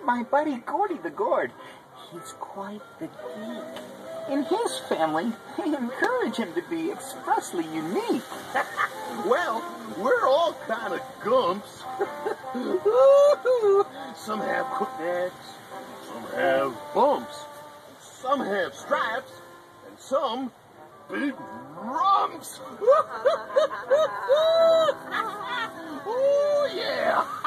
my buddy Gordy the Gourd. He's quite the geek. In his family, they encourage him to be expressly unique. Well, we're all kind of gumps. Some have knickknacks, some have bumps, some have stripes, and some big rumps. Oh, yeah.